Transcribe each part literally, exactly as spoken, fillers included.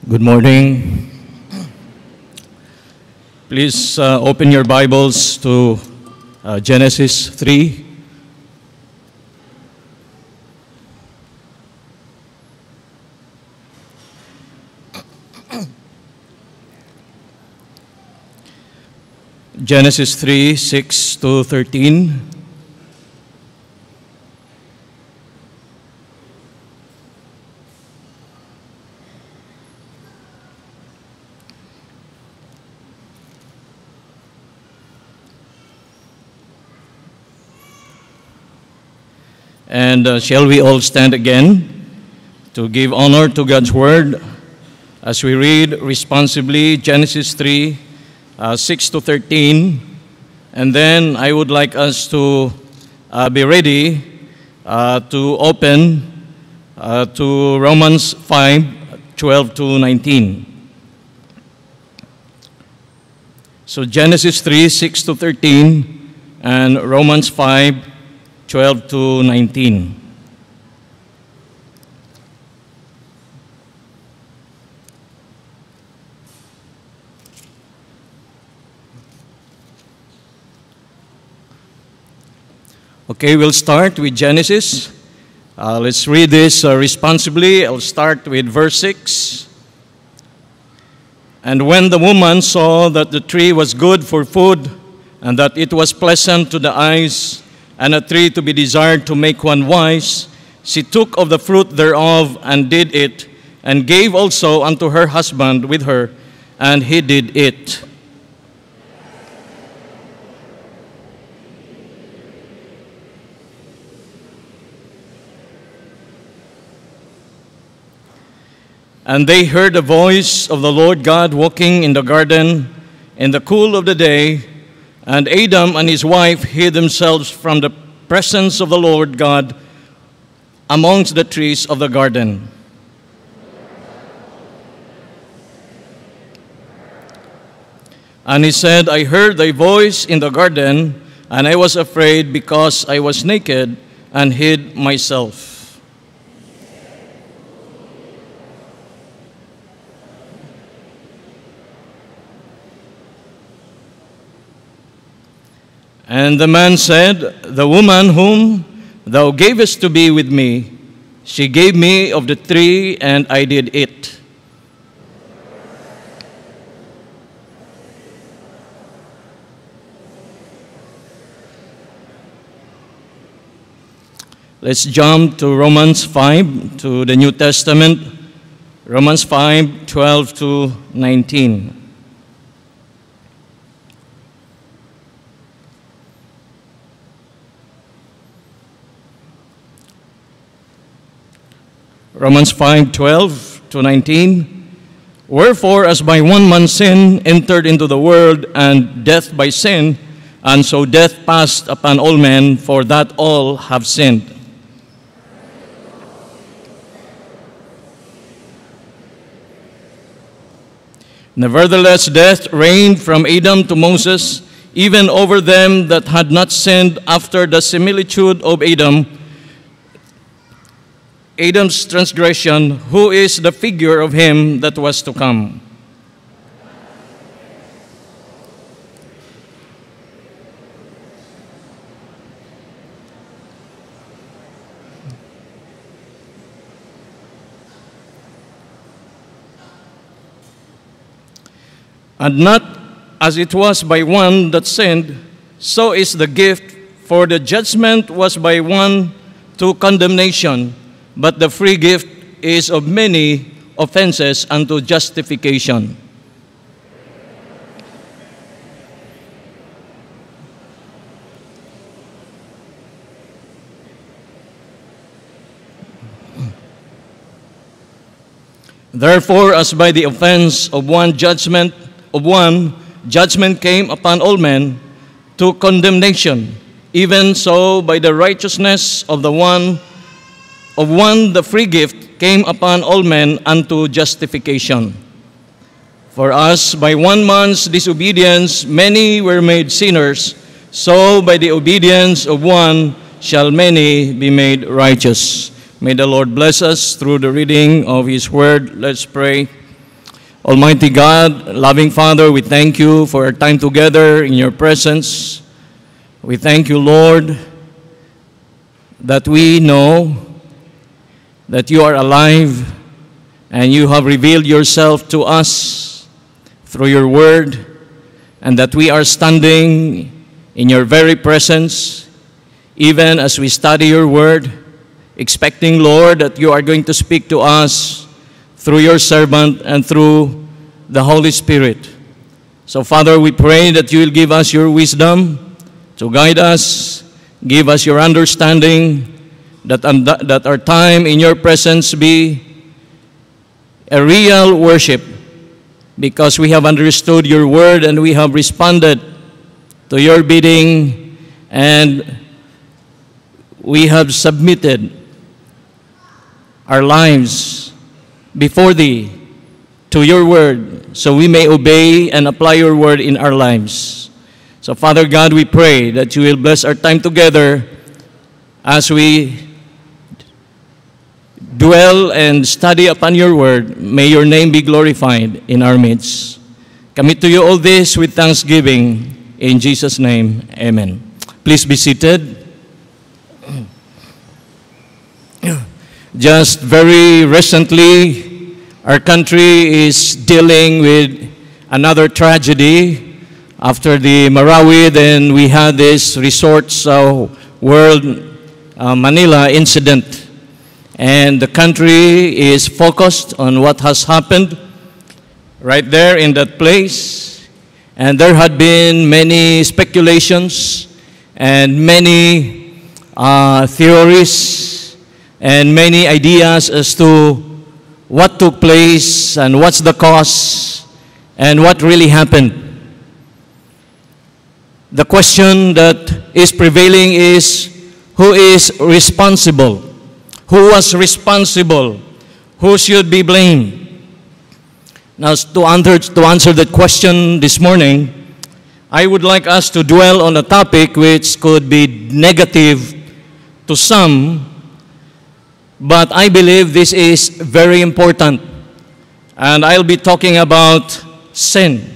Good morning. Please uh, open your Bibles to uh, Genesis three. Genesis three, six to thirteen. And uh, shall we all stand again to give honor to God's Word as we read responsibly Genesis three, uh, six to thirteen. And then I would like us to uh, be ready uh, to open uh, to Romans five, twelve to nineteen. So Genesis three, six to thirteen and Romans five, twelve to nineteen. Okay, we'll start with Genesis. Uh, let's read this uh, responsibly. I'll start with verse six. And when the woman saw that the tree was good for food, and that it was pleasant to the eyes, and a tree to be desired to make one wise, she took of the fruit thereof and did it, and gave also unto her husband with her, and he did it. And they heard the voice of the Lord God walking in the garden in the cool of the day, and Adam and his wife hid themselves from the presence of the Lord God amongst the trees of the garden. And he said, I heard thy voice in the garden, and I was afraid because I was naked and hid myself. And the man said, the woman whom thou gavest to be with me, she gave me of the tree, and I did it. Let's jump to Romans five, to the New Testament. Romans five, twelve to nineteen. Romans five, twelve to nineteen. Wherefore, as by one man sin entered into the world, and death by sin, and so death passed upon all men, for that all have sinned. Nevertheless, death reigned from Adam to Moses, even over them that had not sinned, after the similitude of Adam, Adam's transgression, who is the figure of him that was to come. And not as it was by one that sinned, so is the gift, for the judgment was by one to condemnation, but the free gift is of many offenses unto justification. Therefore, as by the offense of one judgment, of one judgment came upon all men to condemnation, even so by the righteousness of the one Of one the free gift came upon all men unto justification. For us, by one man's disobedience, many were made sinners, so by the obedience of one shall many be made righteous. May the Lord bless us through the reading of His word. Let's pray. Almighty God, loving Father, we thank you for our time together in your presence. We thank you, Lord, that we know that you are alive and you have revealed yourself to us through your word, and that we are standing in your very presence, even as we study your word, expecting, Lord, that you are going to speak to us through your servant and through the Holy Spirit. So, Father, we pray that you will give us your wisdom to guide us, give us your understanding, that, that our time in your presence be a real worship, because we have understood your word and we have responded to your bidding, and we have submitted our lives before thee to your word, so we may obey and apply your word in our lives. So, Father God, we pray that you will bless our time together as we dwell and study upon your word. May your name be glorified in our midst. Commit to you all this with thanksgiving. In Jesus' name, amen. Please be seated. Just very recently, our country is dealing with another tragedy. After the Marawi, then we had this Resorts uh, World uh, Manila incident. And the country is focused on what has happened right there in that place. And there had been many speculations and many uh, theories and many ideas as to what took place and what's the cause and what really happened. The question that is prevailing is, who is responsible? Who was responsible? Who should be blamed? Now, to answer, to answer that question this morning, I would like us to dwell on a topic which could be negative to some, but I believe this is very important. And I'll be talking about sin.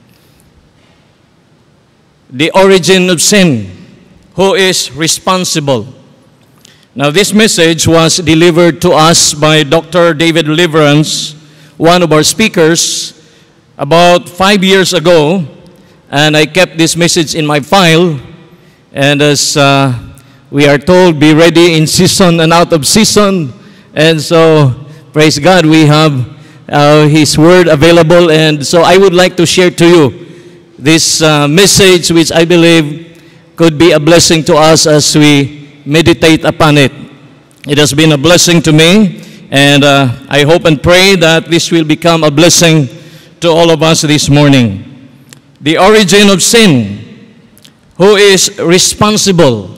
The origin of sin. Who is responsible? Now, this message was delivered to us by Doctor David Deliverance, one of our speakers, about five years ago. And I kept this message in my file. And as uh, we are told, be ready in season and out of season. And so, praise God, we have uh, His Word available. And so I would like to share to you this uh, message, which I believe could be a blessing to us as we meditate upon it. It has been a blessing to me, and uh, I hope and pray that this will become a blessing to all of us this morning. The origin of sin. Who is responsible?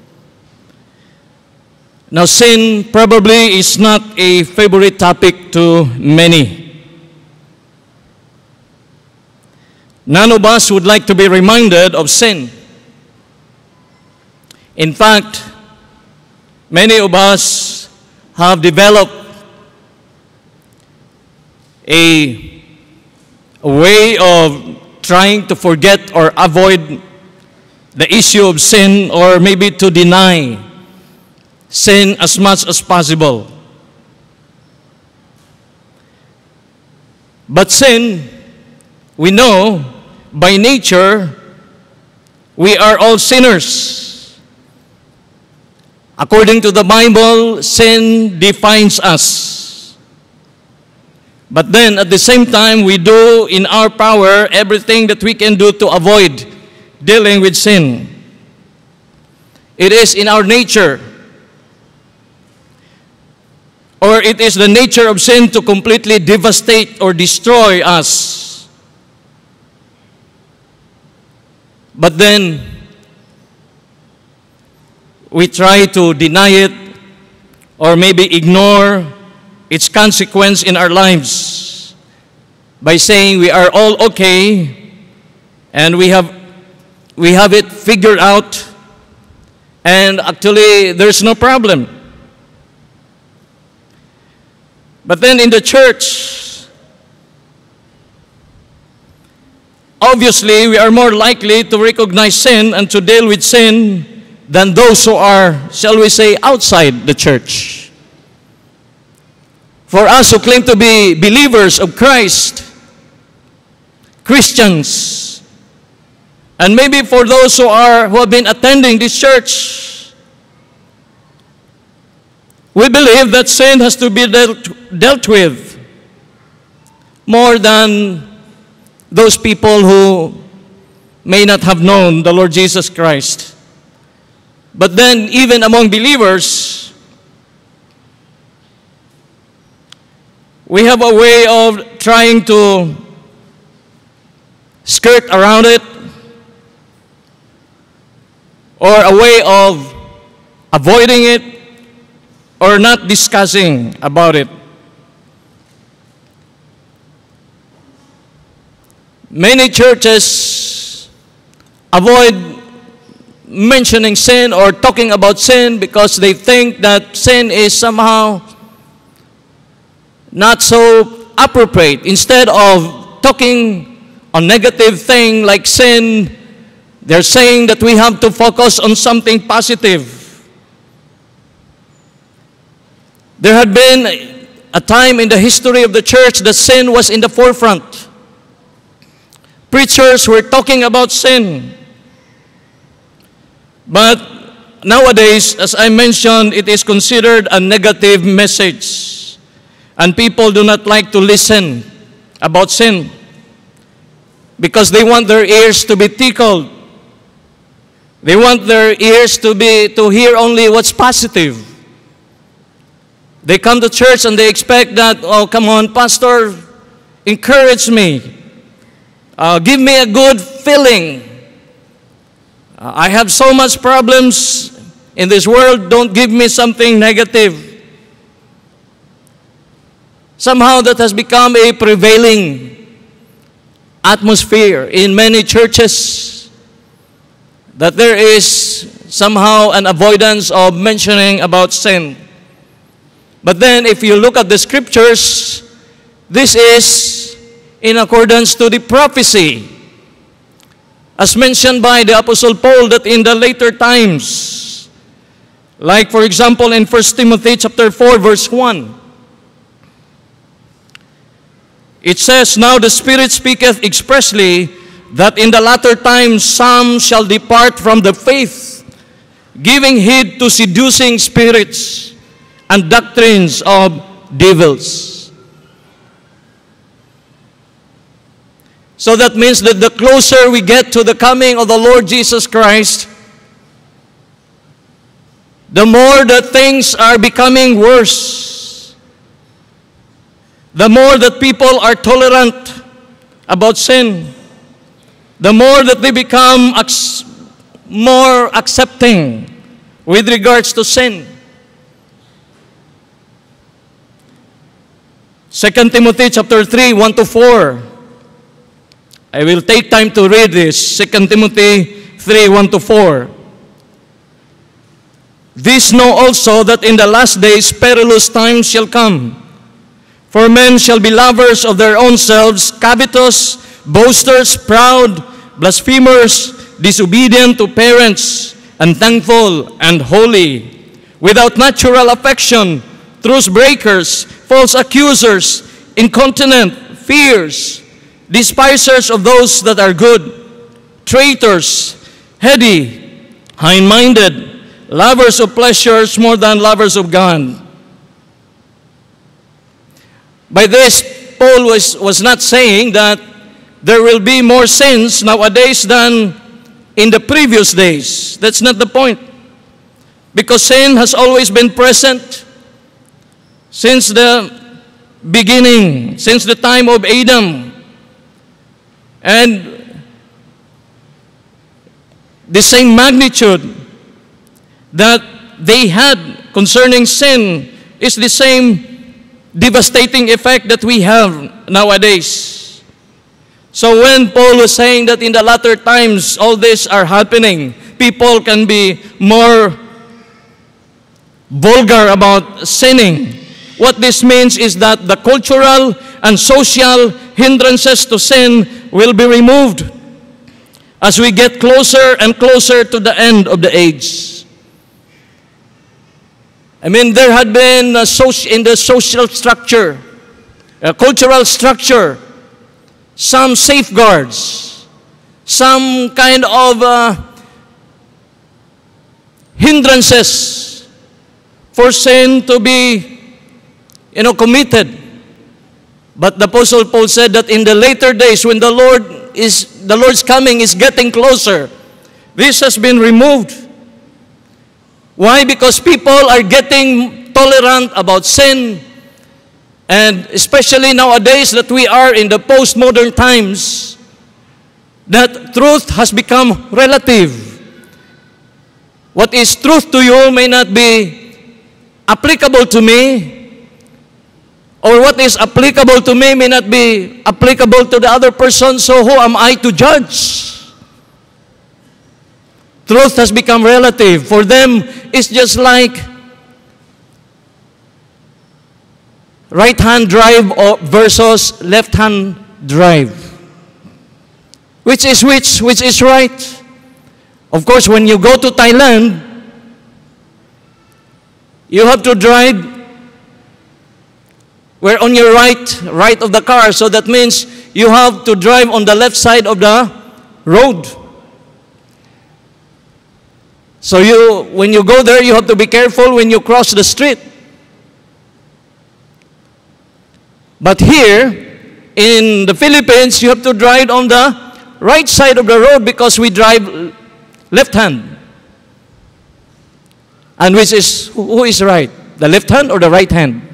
Now, sin probably is not a favorite topic to many. None of us would like to be reminded of sin. In fact, many of us have developed a, a way of trying to forget or avoid the issue of sin, or maybe to deny sin as much as possible. But sin, we know, by nature, we are all sinners. According to the Bible, sin defines us. But then, at the same time, we do in our power everything that we can do to avoid dealing with sin. It is in our nature, or it is the nature of sin to completely devastate or destroy us. But then, we try to deny it or maybe ignore its consequence in our lives by saying we are all okay and we have, we have it figured out, and actually there's no problem. But then in the church, obviously we are more likely to recognize sin and to deal with sin than those who are, shall we say, outside the church. For us who claim to be believers of Christ, Christians, and maybe for those who are who have been attending this church, we believe that sin has to be dealt, dealt with more than those people who may not have known the Lord Jesus Christ. But then, even among believers, we have a way of trying to skirt around it, or a way of avoiding it, or not discussing about it. Many churches avoid mentioning sin or talking about sin because they think that sin is somehow not so appropriate. Instead of talking a negative thing like sin, they're saying that we have to focus on something positive. There had been a time in the history of the church that sin was in the forefront. Preachers were talking about sin. But nowadays, as I mentioned, it is considered a negative message. And people do not like to listen about sin because they want their ears to be tickled. They want their ears to be to hear only what's positive. They come to church and they expect that, oh, come on, pastor, encourage me. Uh, give me a good feeling. Uh, I have so much problems in this world. Don't give me something negative. Somehow that has become a prevailing atmosphere in many churches, that there is somehow an avoidance of mentioning about sin. But then if you look at the scriptures, this is in accordance to the prophecy, as mentioned by the Apostle Paul, that in the later times, like for example in First Timothy chapter four verse one, it says, "Now the Spirit speaketh expressly that in the latter times some shall depart from the faith, giving heed to seducing spirits and doctrines of devils." So that means that the closer we get to the coming of the Lord Jesus Christ, the more that things are becoming worse. The more that people are tolerant about sin, the more that they become ac- more accepting with regards to sin. Second Timothy chapter three, one to four. I will take time to read this. Second Timothy three, one to four. "This know also that in the last days perilous times shall come. For men shall be lovers of their own selves, covetous, boasters, proud, blasphemers, disobedient to parents, unthankful and holy, without natural affection, truce breakers, false accusers, incontinent, fierce, despisers of those that are good, traitors, heady, high-minded, lovers of pleasures more than lovers of God." By this, Paul was, was not saying that there will be more sins nowadays than in the previous days. That's not the point. Because sin has always been present since the beginning, since the time of Adam. And the same magnitude that they had concerning sin is the same devastating effect that we have nowadays. So when Paul was saying that in the latter times all this are happening, people can be more vulgar about sinning. What this means is that the cultural and social hindrances to sin will be removed. as we get closer and closer to the end of the age. I mean, there had been a soci- in the social structure, a cultural structure, some safeguards, some kind of uh, hindrances for sin to be, you know, committed. But the Apostle Paul said that in the later days, when the Lord is, the Lord's coming is getting closer, this has been removed. Why? Because people are getting tolerant about sin, and especially nowadays that we are in the postmodern times, that truth has become relative. What is truth to you may not be applicable to me, or what is applicable to me may not be applicable to the other person, so who am I to judge? Truth has become relative. For them, it's just like right-hand drive versus left-hand drive. Which is which? Which is right? Of course, when you go to Thailand, you have to drive where on your right, right of the car. So that means you have to drive on the left side of the road. So you, when you go there, you have to be careful when you cross the street. But here, in the Philippines, you have to drive on the right side of the road because we drive left hand. And which is, who is right? The left hand or the right hand?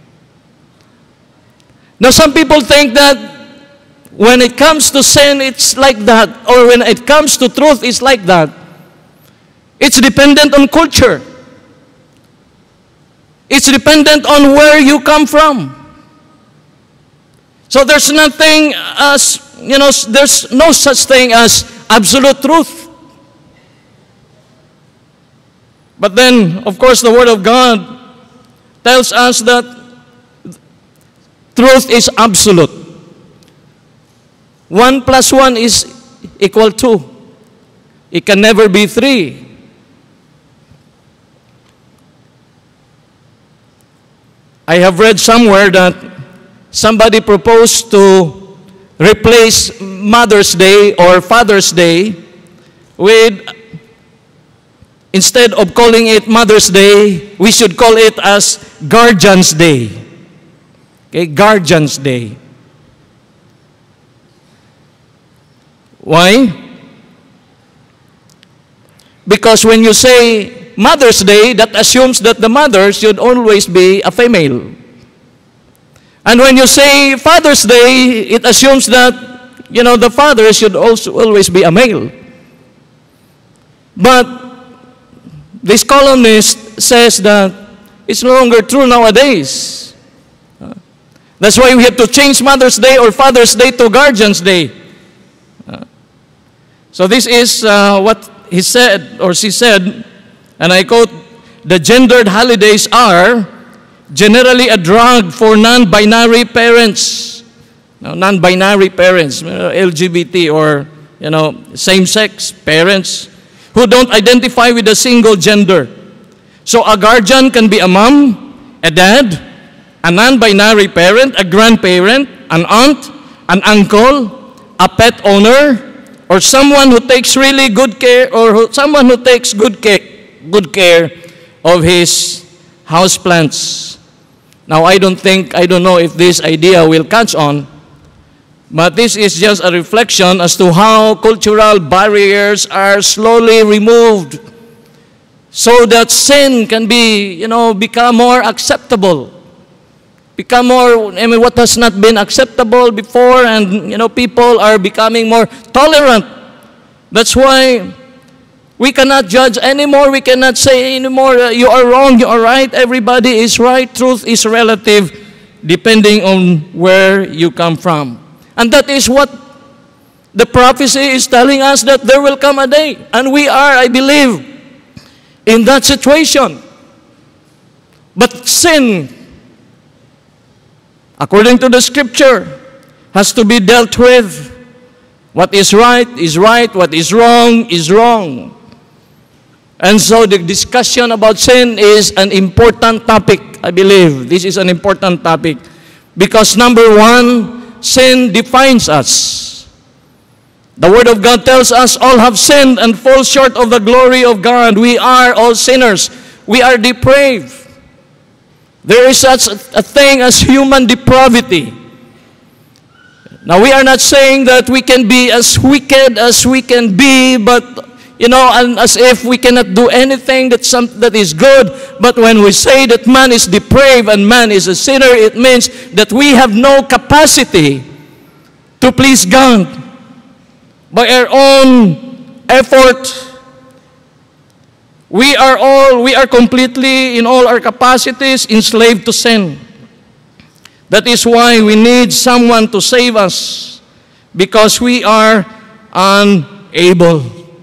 Now some people think that when it comes to sin, it's like that. Or when it comes to truth, it's like that. It's dependent on culture. It's dependent on where you come from. So there's nothing as, you know, there's no such thing as absolute truth. But then, of course, the Word of God tells us that truth is absolute. One plus one is equal two. It can never be three. I have read somewhere that somebody proposed to replace Mother's Day or Father's Day with, instead of calling it Mother's Day, we should call it as Guardian's Day. Okay, Guardian's Day. Why? Because when you say Mother's Day, that assumes that the mother should always be a female. And when you say Father's Day, it assumes that, you know, the father should also always be a male. But this columnist says that it's no longer true nowadays. That's why we have to change Mother's Day or Father's Day to Guardian's Day. So this is uh, what he said, or she said, and I quote, "The gendered holidays are generally a drag for non-binary parents." Now, non-binary parents, L G B T or, you know, same-sex parents who don't identify with a single gender. So a guardian can be a mom, a dad, a non-binary parent, a grandparent, an aunt, an uncle, a pet owner, or someone who takes really good care, or who, someone who takes good care, good care of his houseplants. Now, I don't think, I don't know if this idea will catch on, but this is just a reflection as to how cultural barriers are slowly removed so that sin can be, you know, become more acceptable. Become more, I mean, what has not been acceptable before, and, you know, people are becoming more tolerant. That's why we cannot judge anymore. We cannot say anymore, uh, you are wrong, you are right, everybody is right. Truth is relative depending on where you come from. And that is what the prophecy is telling us, that there will come a day. And we are, I believe, in that situation. But sin, according to the scripture, has to be dealt with What is right is right. What is wrong is wrong. And so the discussion about sin is an important topic, I believe. This is an important topic. Because number one, sin defines us. The Word of God tells us all have sinned and fall short of the glory of God. We are all sinners. We are depraved. There is such a thing as human depravity. Now, we are not saying that we can be as wicked as we can be, but, you know, and as if we cannot do anything that, some, that is good. But when we say that man is depraved and man is a sinner, it means that we have no capacity to please God by our own effort. We are all, we are completely, in all our capacities, enslaved to sin. That is why we need someone to save us, because we are unable.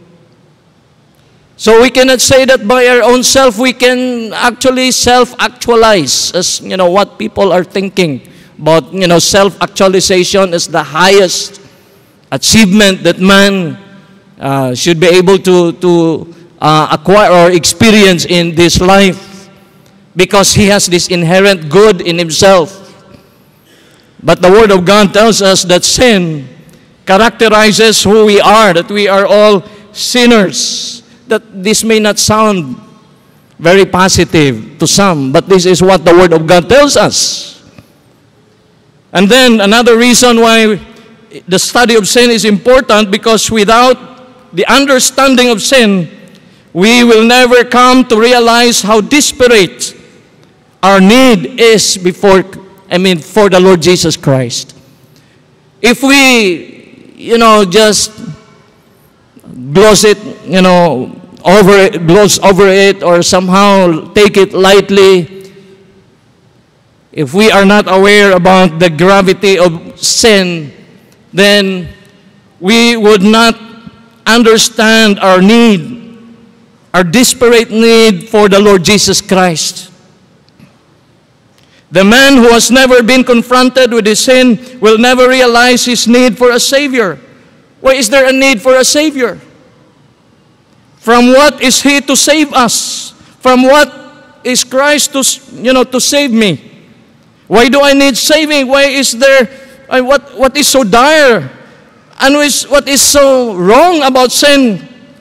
So we cannot say that by our own self we can actually self-actualize, as you know what people are thinking about. You know, self-actualization is the highest achievement that man uh, should be able to to uh, acquire or experience in this life, because he has this inherent good in himself. But the Word of God tells us that sin characterizes who we are, that we are all sinners. That this may not sound very positive to some, but this is what the Word of God tells us. And then another reason why the study of sin is important, because without the understanding of sin, we will never come to realize how desperate our need is before I mean, for the Lord Jesus Christ. If we, you know, just gloss it, you know, over it, gloss over it, or somehow take it lightly, if we are not aware about the gravity of sin, then we would not understand our need, our desperate need for the Lord Jesus Christ. The man who has never been confronted with his sin will never realize his need for a Savior. Why is there a need for a Savior? From what is He to save us? From what is Christ to, you know, to save me? Why do I need saving? Why is there, uh, what, what is so dire? And what is so wrong about sin?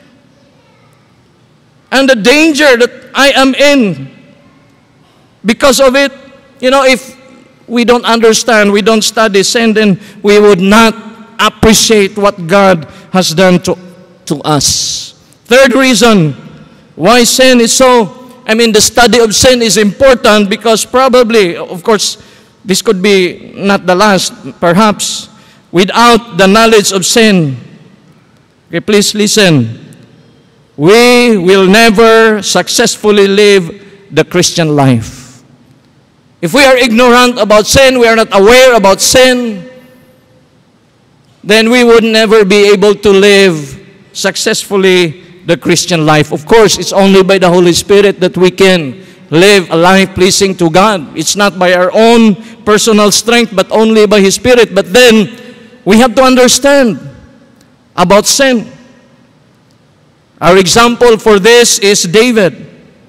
And the danger that I am in because of it. You know, if we don't understand, we don't study sin, then we would not appreciate what God has done to, to us. Third reason why sin is so, I mean, the study of sin is important, because probably, of course, this could be not the last, perhaps, without the knowledge of sin. Okay, please listen. We will never successfully live the Christian life. If we are ignorant about sin, we are not aware about sin, then we would never be able to live successfully the Christian life. Of course, it's only by the Holy Spirit that we can live a life pleasing to God. It's not by our own personal strength, but only by His Spirit. But then, we have to understand about sin. Our example for this is David.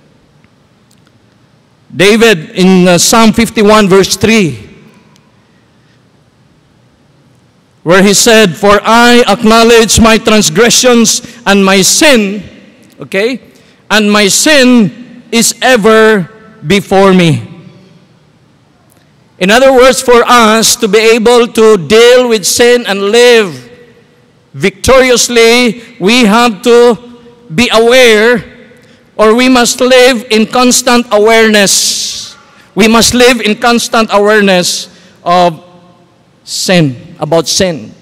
David in uh, Psalm fifty-one verse three, where he said, "For I acknowledge my transgressions and my sin," okay, "and my sin is ever before me." In other words, for us to be able to deal with sin and live victoriously, we have to be aware, or we must live in constant awareness. We must live in constant awareness of sin, about sin.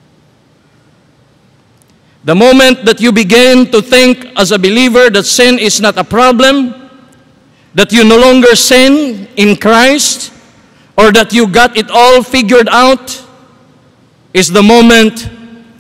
The moment that you begin to think as a believer that sin is not a problem, that you no longer sin in Christ, or that you got it all figured out, is the moment,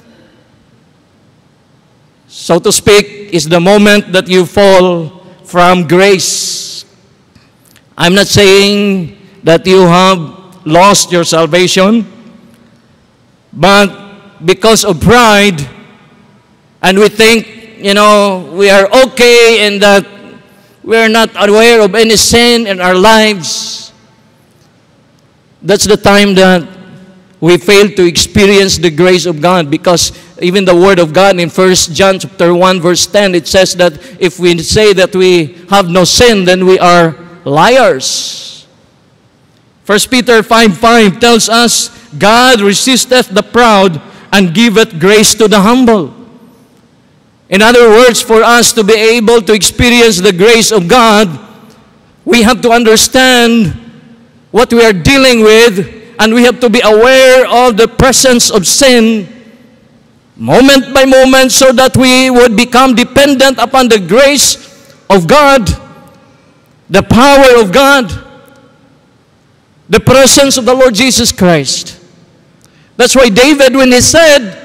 so to speak, is the moment that you fall from grace. I'm not saying that you have lost your salvation, but because of pride, and we think, you know, we are okay and that we are not aware of any sin in our lives, that's the time that we fail to experience the grace of God. Because even the Word of God in First John chapter one verse ten, it says that if we say that we have no sin, then we are liars. First Peter five five tells us, God resisteth the proud and giveth grace to the humble. In other words, for us to be able to experience the grace of God, we have to understand what we are dealing with, and we have to be aware of the presence of sin moment by moment, so that we would become dependent upon the grace of God, the power of God, the presence of the Lord Jesus Christ. That's why David, when he said,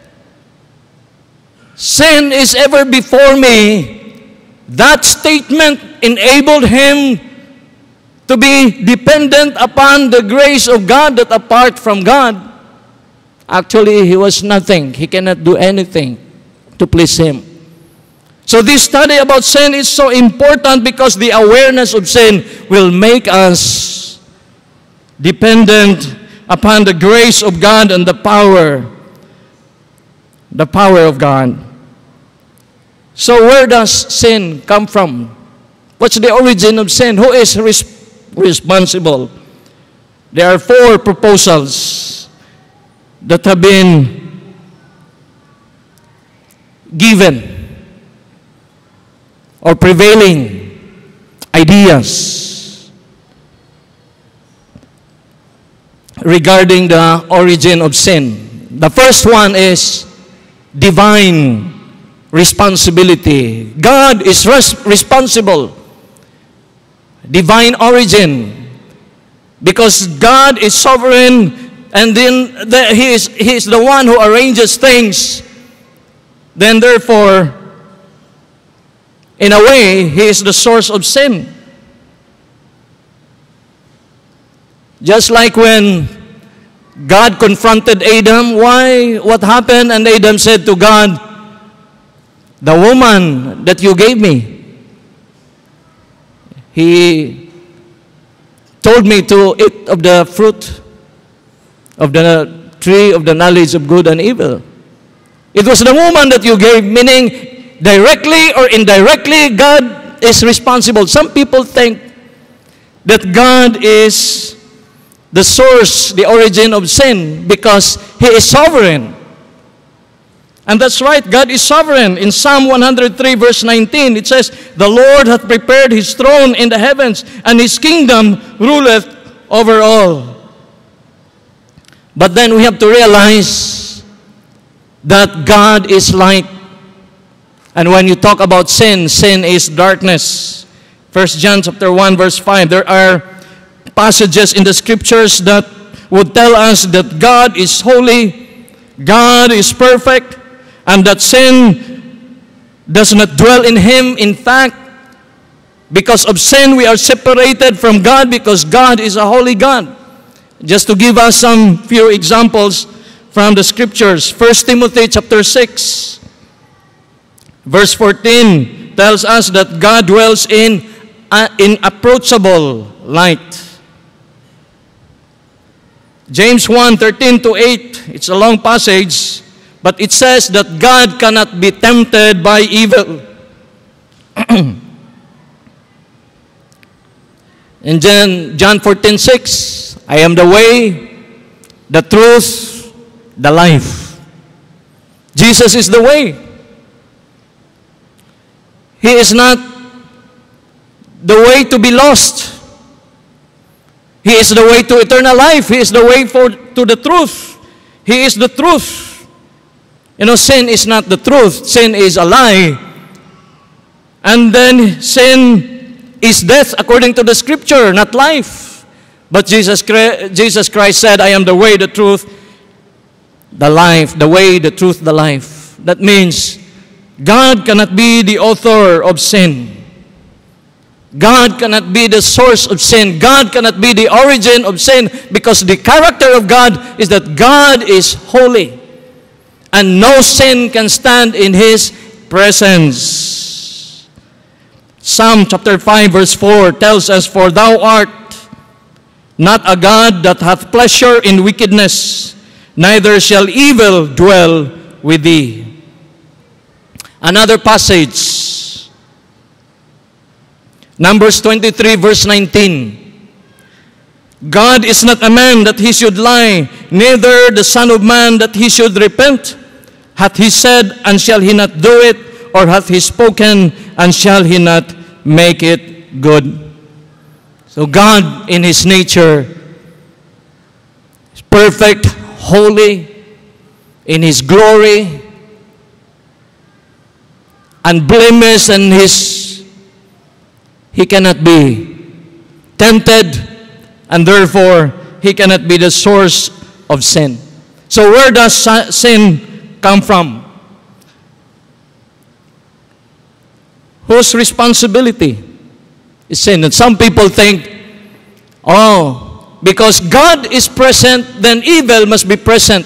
sin is ever before me, that statement enabled him to be dependent upon the grace of God, that apart from God, actually he was nothing. He cannot do anything to please him. So this study about sin is so important, because the awareness of sin will make us dependent upon the grace of God and the power, the power of God. So where does sin come from? What's the origin of sin? Who is res- responsible? There are four proposals that have been given, or prevailing ideas regarding the origin of sin. The first one is divine responsibility. God is res- responsible. Divine origin. Because God is sovereign, and then the, he, is, he is the one who arranges things. Then therefore, in a way, He is the source of sin. Just like when God confronted Adam, why? What happened? And Adam said to God, the woman that you gave me, he told me to eat of the fruit of the tree of the knowledge of good and evil. It was the woman that you gave, meaning directly or indirectly, God is responsible. Some people think that God is the source, the origin of sin, because He is sovereign. And that's right, God is sovereign. In Psalm one hundred three verse nineteen, it says, the Lord hath prepared His throne in the heavens, and His kingdom ruleth over all. But then we have to realize that God is light. And when you talk about sin, sin is darkness. First John chapter one verse five, there are passages in the scriptures that would tell us that God is holy, God is perfect, and that sin does not dwell in Him. In fact, because of sin, we are separated from God, because God is a holy God. Just to give us some few examples from the scriptures, First Timothy chapter six, verse fourteen tells us that God dwells in uh, inapproachable light. James one thirteen to eight, it's a long passage, but it says that God cannot be tempted by evil. And then John fourteen six, I am the way, the truth, the life. Jesus is the way. He is not the way to be lost. He is the way to eternal life. He is the way for, to the truth. He is the truth. You know, sin is not the truth. Sin is a lie. And then sin is death according to the scripture, not life. But Jesus Christ, Jesus Christ said, I am the way, the truth, the life. The way, the truth, the life. That means God cannot be the author of sin. God cannot be the source of sin. God cannot be the origin of sin, because the character of God is that God is holy. and no sin can stand in his presence. Psalm chapter five verse four tells us, "For thou art not a God that hath pleasure in wickedness, neither shall evil dwell with thee." Another passage, Numbers twenty-three verse nineteen. "God is not a man that he should lie, neither the Son of Man that he should repent. Hath he said, and shall he not do it? Or hath he spoken, and shall he not make it good?" So God in his nature is perfect, holy, in his glory, unblemished, and his, he cannot be tempted, and therefore he cannot be the source of sin. So where does sin come from? Whose responsibility is sin? And some people think, oh, because God is present, then evil must be present.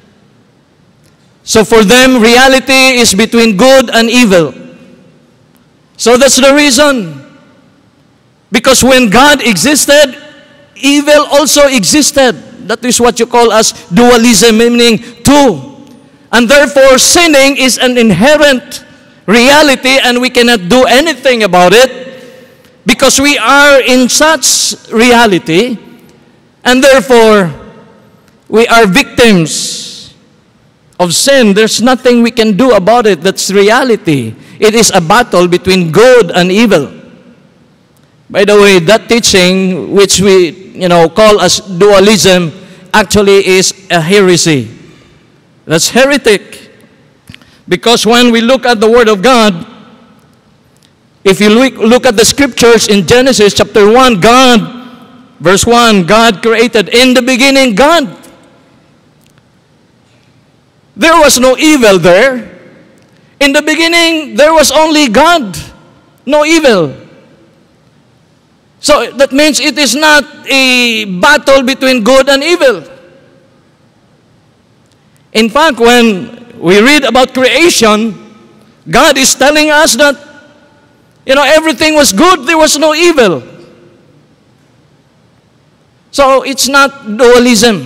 So for them, reality is between good and evil. So that's the reason. Because when God existed, evil also existed. That is what you call as dualism, meaning two. And therefore, sinning is an inherent reality, and we cannot do anything about it because we are in such reality, and therefore, we are victims of sin. There's nothing we can do about it. That's reality. It is a battle between good and evil. By the way, that teaching, which we you know call as dualism, actually is a heresy. That's heretic. Because when we look at the Word of God, if you look, look at the scriptures in Genesis chapter one, God, verse one, God created. In the beginning, God. There was no evil there. In the beginning, there was only God, no evil. So that means it is not a battle between good and evil. In fact, when we read about creation, God is telling us that, you know, everything was good, there was no evil. So it's not dualism.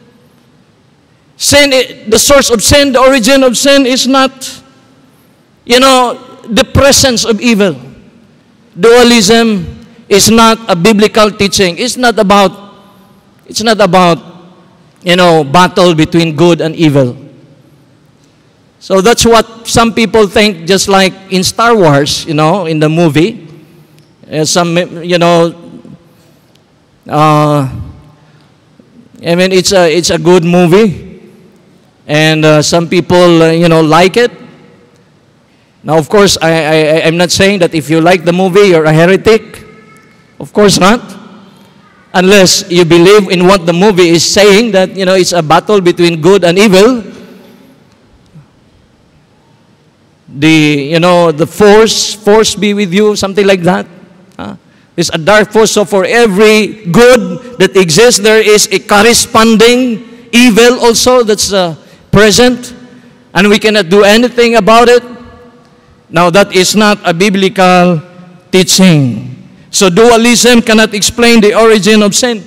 Sin, the source of sin, the origin of sin is not, you know, the presence of evil. Dualism is not a biblical teaching. It's not about, it's not about, you know, battle between good and evil. So that's what some people think, just like in Star Wars, you know, in the movie. Uh, some, you know, uh, I mean, it's a, it's a good movie. And uh, some people, uh, you know, like it. Now, of course, I, I, I'm not saying that if you like the movie, you're a heretic. Of course not. Unless you believe in what the movie is saying, that, you know, it's a battle between good and evil. The, you know, the force, force be with you, something like that. Huh? There's a dark force, so for every good that exists, there is a corresponding evil also that's uh, present, and we cannot do anything about it. Now, that is not a biblical teaching. So dualism cannot explain the origin of sin.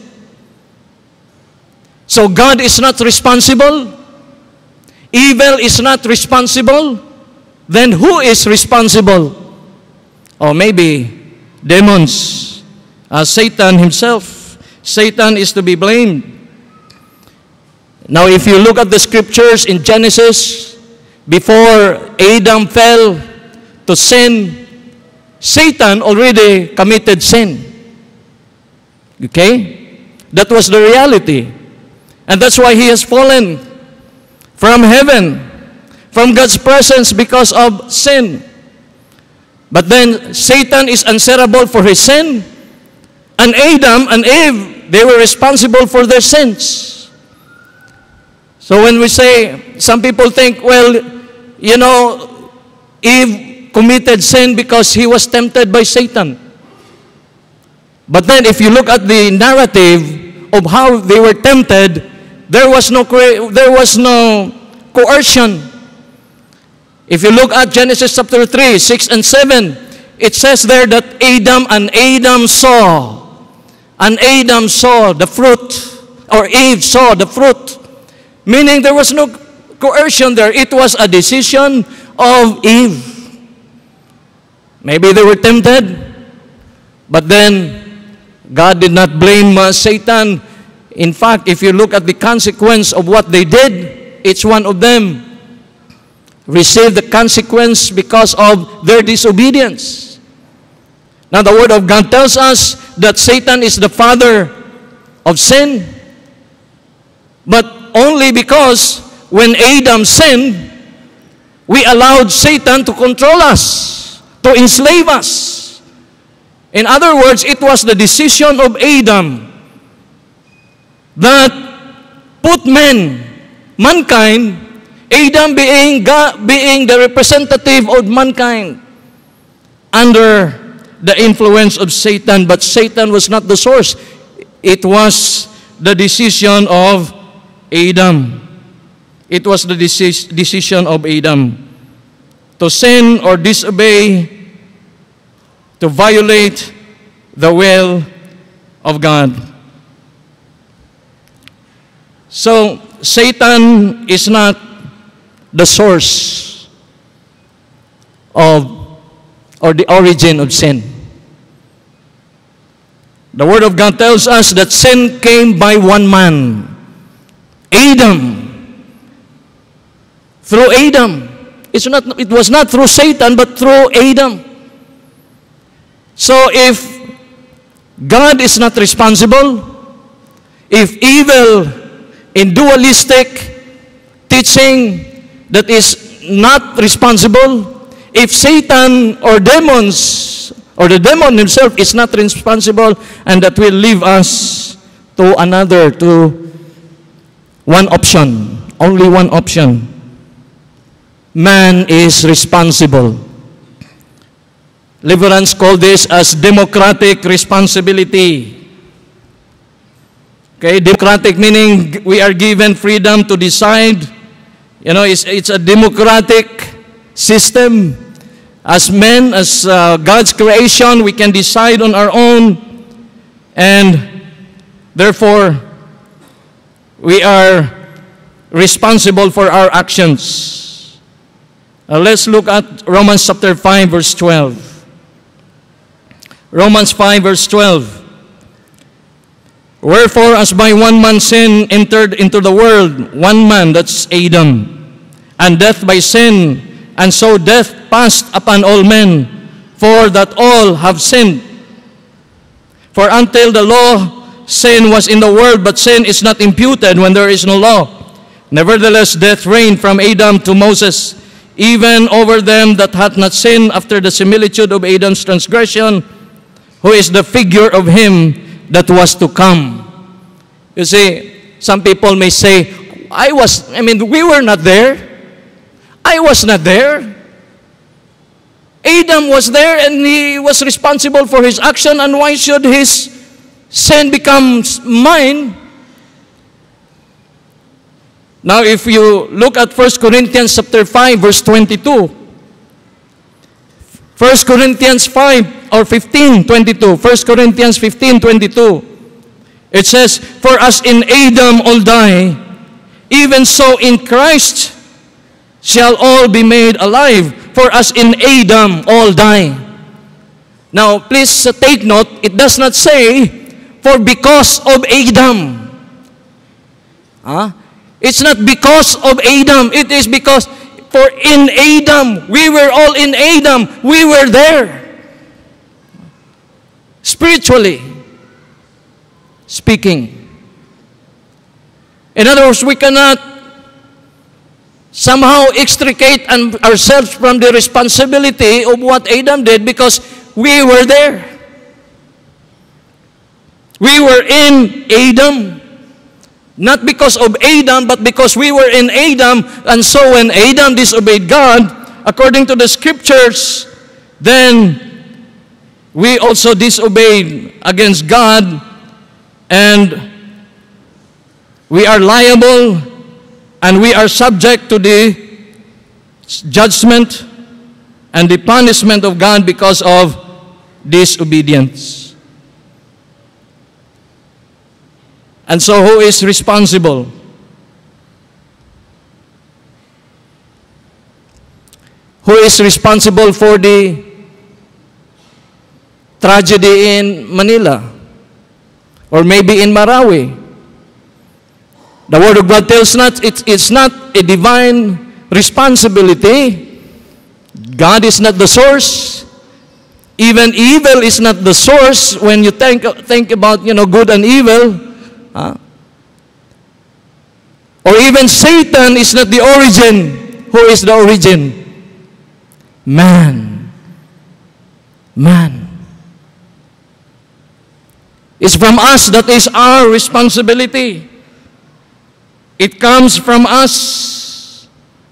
So God is not responsible. Evil is not responsible. Then who is responsible? Or maybe demons. Uh, Satan himself. Satan is to be blamed. Now if you look at the scriptures in Genesis, before Adam fell to sin, Satan already committed sin. Okay? That was the reality. And that's why he has fallen from heaven, from God's presence because of sin. But then Satan is answerable for his sin. And Adam and Eve, they were responsible for their sins. So when we say, some people think, well, you know, Eve committed sin because he was tempted by Satan. But then if you look at the narrative of how they were tempted, there was no there was no coercion. If you look at Genesis chapter three, six and seven, it says there that Adam and Adam saw, and Adam saw the fruit, or Eve saw the fruit, meaning there was no coercion there. It was a decision of Eve. Maybe they were tempted, but then God did not blame uh, Satan. In fact, if you look at the consequence of what they did, each one of them received the consequence because of their disobedience. Now, the Word of God tells us that Satan is the father of sin, but only because when Adam sinned, we allowed Satan to control us, to enslave us. In other words, it was the decision of Adam that put men, mankind, Adam being, God, being the representative of mankind, under the influence of Satan. But Satan was not the source. It was the decision of Adam. It was the deci- decision of Adam to sin or disobey, to violate the will of God. So, Satan is not the source of or the origin of sin. The Word of God tells us that sin came by one man, Adam. Through Adam. It's not, it was not through Satan, but through Adam. So if God is not responsible, if evil in dualistic teaching that is not responsible, if Satan or demons or the demon himself is not responsible, and that will leave us to another, to one option, only one option. Man is responsible. Liberals call this as democratic responsibility. Okay, democratic meaning we are given freedom to decide. You know, it's, it's a democratic system. As men, as uh, God's creation, we can decide on our own, and therefore, we are responsible for our actions. Uh, let's look at Romans chapter five, verse twelve. Romans five, verse twelve. Wherefore, as by one man sin entered into the world, one man, that's Adam, and death by sin, and so death passed upon all men, for that all have sinned. For until the law, sin was in the world, but sin is not imputed when there is no law. Nevertheless, death reigned from Adam to Moses, even over them that hath not sinned, after the similitude of Adam's transgression, who is the figure of him that was to come. You see, some people may say, I was, I mean, we were not there. I was not there. Adam was there and he was responsible for his action, and why should his sin become mine? Now, if you look at First Corinthians chapter five, verse twenty-two. First Corinthians five, or fifteen, twenty-two. First Corinthians fifteen, twenty-two. It says, for as in Adam all die, even so in Christ shall all be made alive. For as in Adam all die. Now, please uh, take note, it does not say, for because of Adam. Huh? It's not because of Adam. It is because, for in Adam, we were all in Adam. We were there. Spiritually speaking. In other words, we cannot somehow extricate ourselves from the responsibility of what Adam did, because we were there. We were in Adam. Not because of Adam, but because we were in Adam. And so when Adam disobeyed God, according to the scriptures, then we also disobeyed against God, and we are liable and we are subject to the judgment and the punishment of God because of disobedience. And so who is responsible? Who is responsible for the tragedy in Manila? Or maybe in Marawi? The Word of God tells us it's, it's not a divine responsibility. God is not the source. Even evil is not the source when you think, think about, you know, good and evil. Huh? Or even Satan is not the origin. Who is the origin? Man. Man. It's from us. That is our responsibility. It comes from us.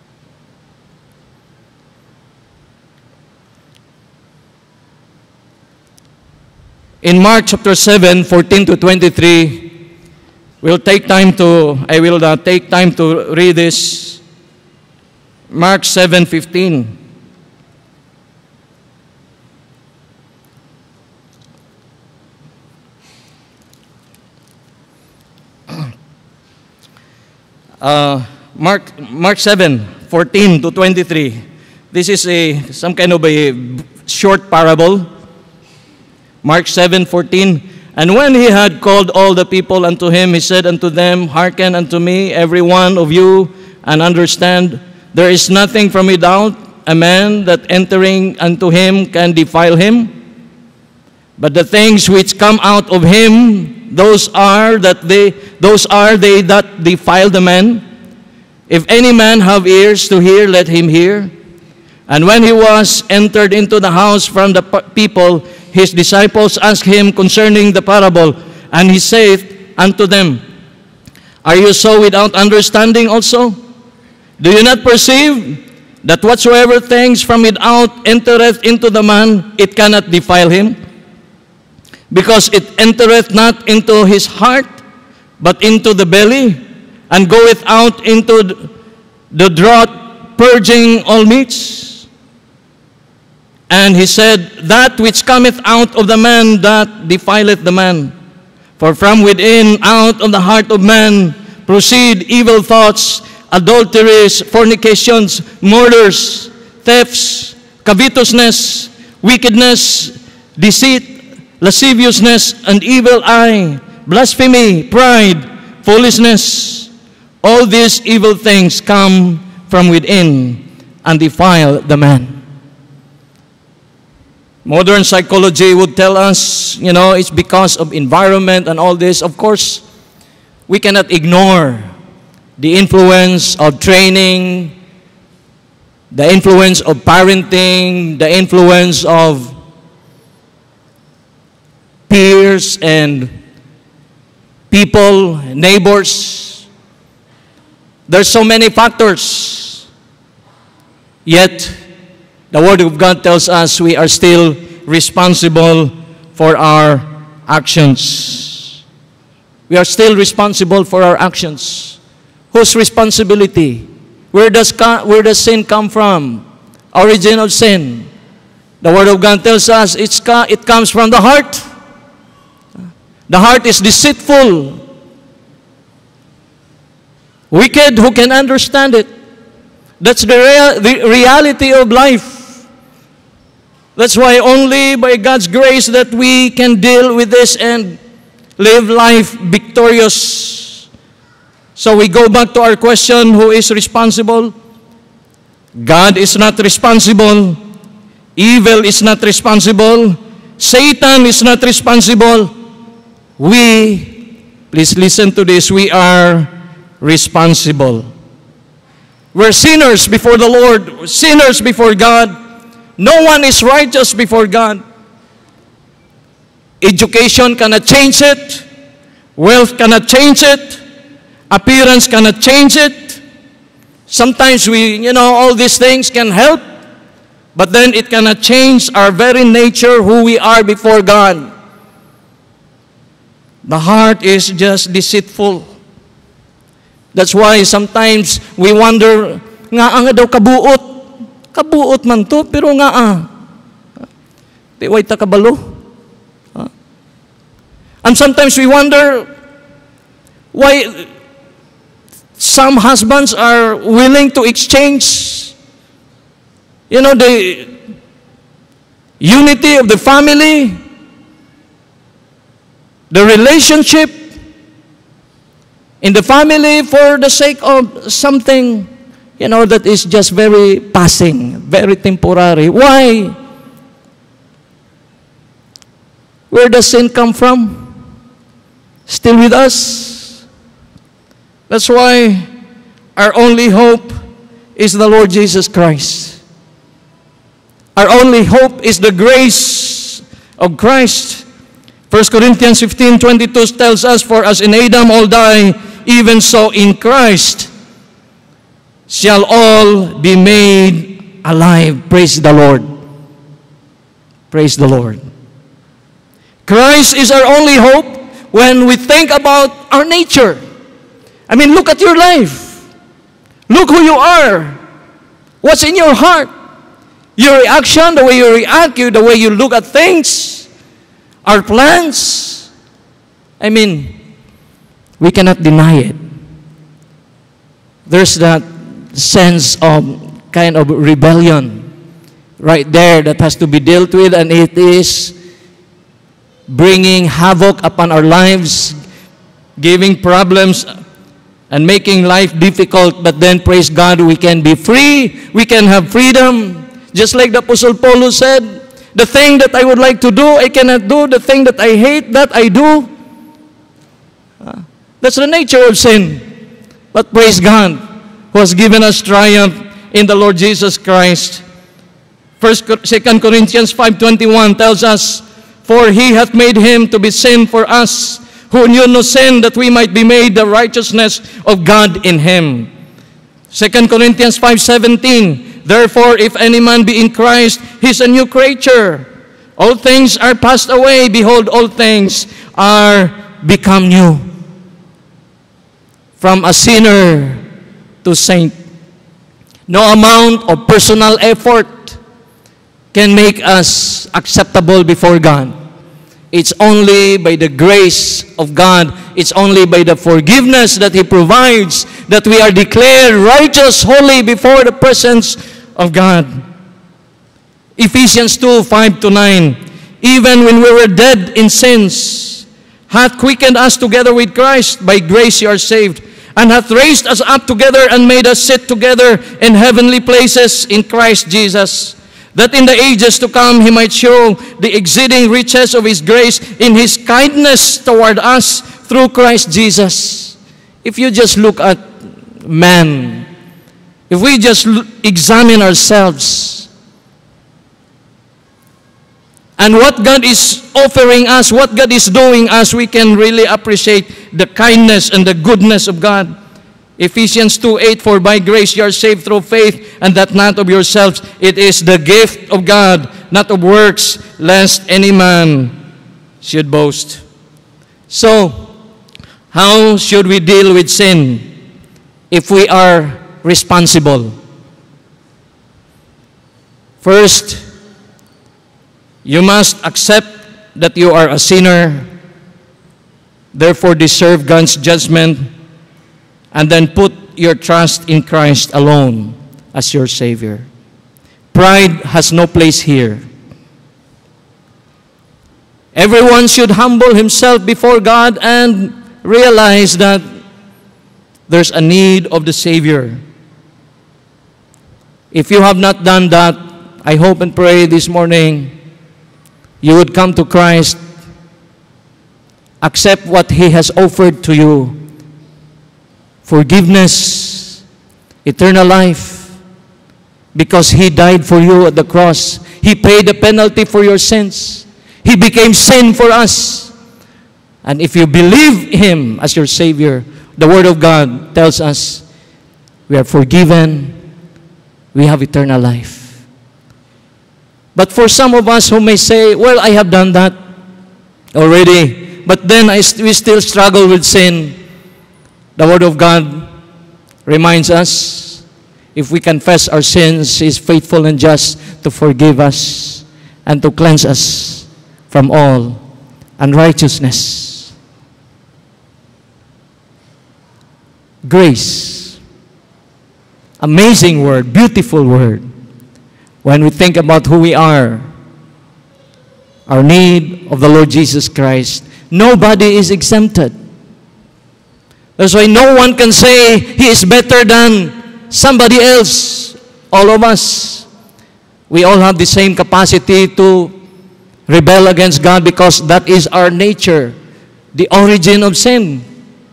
In Mark chapter seven, fourteen to twenty-three, we'll take time to, I will uh, take time to read this. Mark seven, fifteen. Uh, Mark, Mark seven, fourteen to twenty-three. This is a, some kind of a short parable. Mark seven, fourteen. And when he had called all the people unto him, he said unto them, Hearken unto me, every one of you, and understand, there is nothing from without a man that entering unto him can defile him. But the things which come out of him, those are that they those are they that defile the man. If any man have ears to hear, let him hear. And when he was entered into the house from the people, his disciples asked him concerning the parable, and he saith unto them, Are you so without understanding also? Do you not perceive that whatsoever things from without entereth into the man, it cannot defile him? Because it entereth not into his heart, but into the belly, and goeth out into the draught, purging all meats. And he said, That which cometh out of the man, that defileth the man. For from within, out of the heart of man, proceed evil thoughts, adulteries, fornications, murders, thefts, covetousness, wickedness, deceit, lasciviousness, and evil eye, blasphemy, pride, foolishness. All these evil things come from within and defile the man. Modern psychology would tell us, you know, it's because of environment and all this. Of course, we cannot ignore the influence of training, the influence of parenting, the influence of peers and people, neighbors. There's so many factors. Yet, the Word of God tells us we are still responsible for our actions. We are still responsible for our actions. Whose responsibility? Where does, where does sin come from? Origin of sin. The Word of God tells us it's, it comes from the heart. The heart is deceitful. Wicked, who can understand it? That's the, rea the reality of life. That's why only by God's grace that we can deal with this and live life victorious. So we go back to our question, who is responsible? God is not responsible. Evil is not responsible. Satan is not responsible. We, please listen to this, we are responsible. We're sinners before the Lord, sinners before God. No one is righteous before God. Education cannot change it. Wealth cannot change it. Appearance cannot change it. Sometimes we, you know, all these things can help, but then it cannot change our very nature, who we are before God. The heart is just deceitful. That's why sometimes we wonder, nga nga daw kabuot. Kabuot man to, pero nga ah. Di way ta kabalo. Huh? And sometimes we wonder why some husbands are willing to exchange, you know, the unity of the family, the relationship in the family for the sake of something, you know, that is just very passing, very temporary. Why? Where does sin come from? Still with us. That's why our only hope is the Lord Jesus Christ. Our only hope is the grace of Christ. First Corinthians fifteen twenty-two tells us, for as in Adam all die, even so in Christ shall all be made alive. Praise the Lord. Praise the Lord. Christ is our only hope when we think about our nature. I mean, look at your life. Look who you are. What's in your heart? Your reaction, the way you react, you, the way you look at things, our plans. I mean, we cannot deny it. There's that sense of kind of rebellion right there that has to be dealt with, and it is bringing havoc upon our lives, giving problems and making life difficult. But then, praise God, we can be free. We can have freedom. Just like the Apostle Paul said, the thing that I would like to do, I cannot do. The thing that I hate, that I do. Uh, that's the nature of sin. But praise God, who has given us triumph in the Lord Jesus Christ. First, Second Corinthians five twenty-one tells us, for he hath made him to be sin for us, who knew no sin, that we might be made the righteousness of God in him. Second Corinthians five seventeen, therefore, if any man be in Christ, he is a new creature. All things are passed away. Behold, all things are become new. From a sinner to saint. No amount of personal effort can make us acceptable before God. It's only by the grace of God. It's only by the forgiveness that He provides that we are declared righteous, holy before the presence of God. Ephesians two, five to nine. Even when we were dead in sins, hath quickened us together with Christ. By grace you are saved. And hath raised us up together and made us sit together in heavenly places in Christ Jesus, that in the ages to come He might show the exceeding riches of His grace in His kindness toward us through Christ Jesus. If you just look at man, if we just look, examine ourselves, and what God is offering us, what God is doing us, we can really appreciate the kindness and the goodness of God. Ephesians two eight, for by grace you are saved through faith, and that not of yourselves. It is the gift of God, not of works, lest any man should boast. So, how should we deal with sin if we are responsible? First, you must accept that you are a sinner, therefore deserve God's judgment, and then put your trust in Christ alone as your Savior. Pride has no place here. Everyone should humble himself before God and realize that there's a need of the Savior. If you have not done that, I hope and pray this morning you would come to Christ, accept what He has offered to you. Forgiveness, eternal life, because He died for you at the cross. He paid the penalty for your sins. He became sin for us. And if you believe Him as your Savior, the Word of God tells us we are forgiven, we have eternal life. But for some of us who may say, well, I have done that already, but then I st- we still struggle with sin. The Word of God reminds us, if we confess our sins, He is faithful and just to forgive us and to cleanse us from all unrighteousness. Grace. Amazing word, beautiful word. When we think about who we are, our need of the Lord Jesus Christ, nobody is exempted. That's why no one can say he is better than somebody else. All of us, we all have the same capacity to rebel against God because that is our nature, the origin of sin.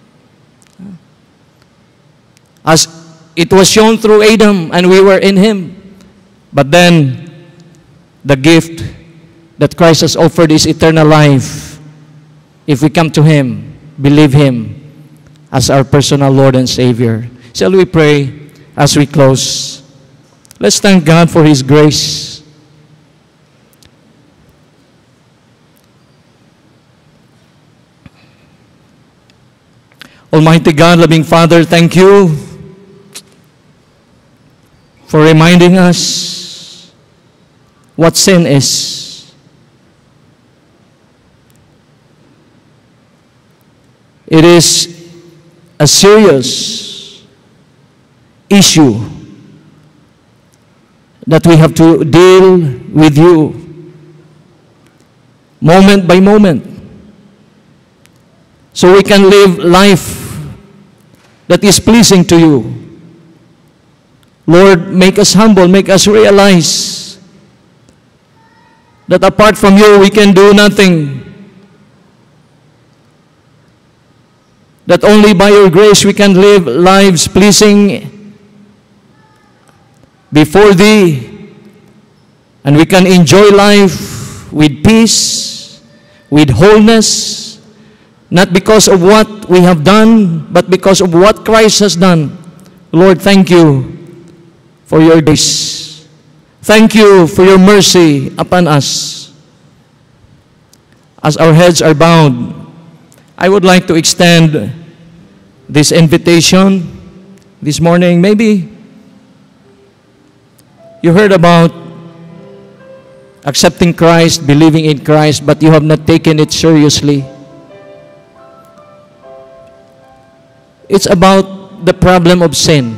As it was shown through Adam and we were in him. But then, the gift that Christ has offered is eternal life. If we come to Him, believe Him as our personal Lord and Savior. Shall we pray as we close? Let's thank God for His grace. Almighty God, loving Father, thank you for reminding us what sin is. It is a serious issue that we have to deal with you moment by moment, so we can live life that is pleasing to you. Lord, make us humble, make us realize that apart from you, we can do nothing. That only by your grace we can live lives pleasing before Thee, and we can enjoy life with peace, with wholeness, not because of what we have done, but because of what Christ has done. Lord, thank you for your grace. Thank you for your mercy upon us. As our heads are bowed, I would like to extend this invitation this morning. Maybe you heard about accepting Christ, believing in Christ, but you have not taken it seriously. It's about the problem of sin.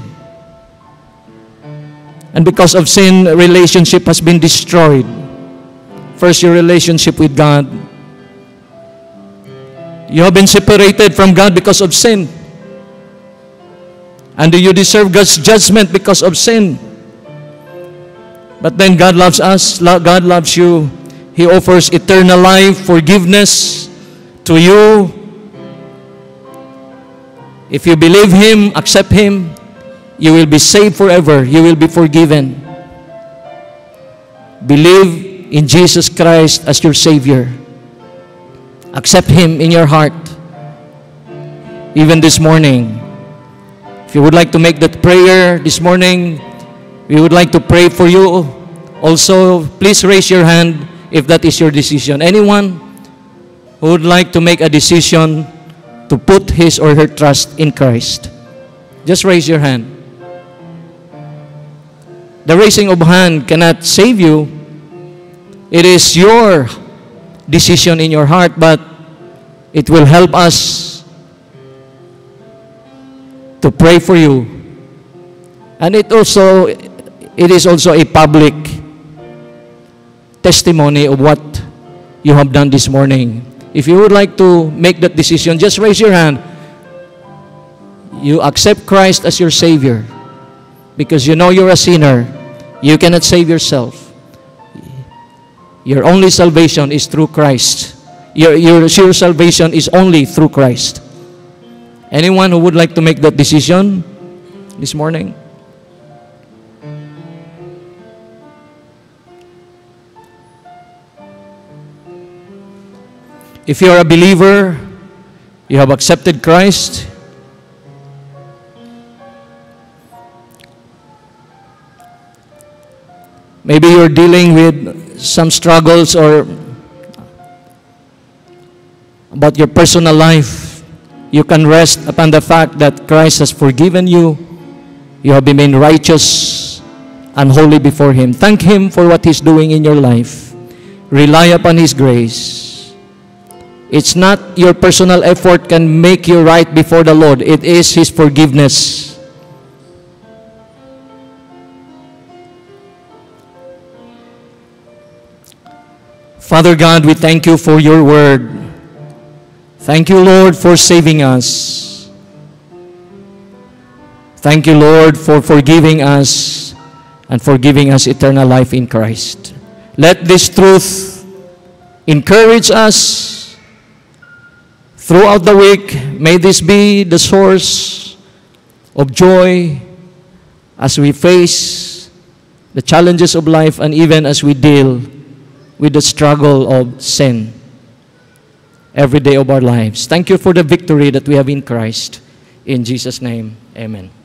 And because of sin, relationship has been destroyed. First, your relationship with God. You have been separated from God because of sin. And you deserve God's judgment because of sin. But then God loves us. God loves you. He offers eternal life, forgiveness to you. If you believe Him, accept Him, you will be saved forever. You will be forgiven. Believe in Jesus Christ as your Savior. Accept Him in your heart. Even this morning, if you would like to make that prayer this morning, we would like to pray for you. Also, please raise your hand if that is your decision. Anyone who would like to make a decision to put his or her trust in Christ, just raise your hand. The raising of hand cannot save you. It is your decision in your heart, but it will help us to pray for you. And it also, it is also a public testimony of what you have done this morning. If you would like to make that decision, just raise your hand. You accept Christ as your Savior because you know you're a sinner. You cannot save yourself. Your only salvation is through Christ. Your, your, your salvation is only through Christ. Anyone who would like to make that decision this morning? If you are a believer, you have accepted Christ, maybe you're dealing with some struggles or about your personal life, you can rest upon the fact that Christ has forgiven you You have been made righteous and holy before Him. Thank Him for what He's doing in your life. Rely upon His grace. It's not your personal effort can make you right before the Lord. It is His forgiveness. Father God, we thank You for Your word. Thank You, Lord, for saving us. Thank You, Lord, for forgiving us and for giving us eternal life in Christ. Let this truth encourage us throughout the week. May this be the source of joy as we face the challenges of life and even as we deal with the struggle of sin every day of our lives. Thank You for the victory that we have in Christ. In Jesus' name, amen.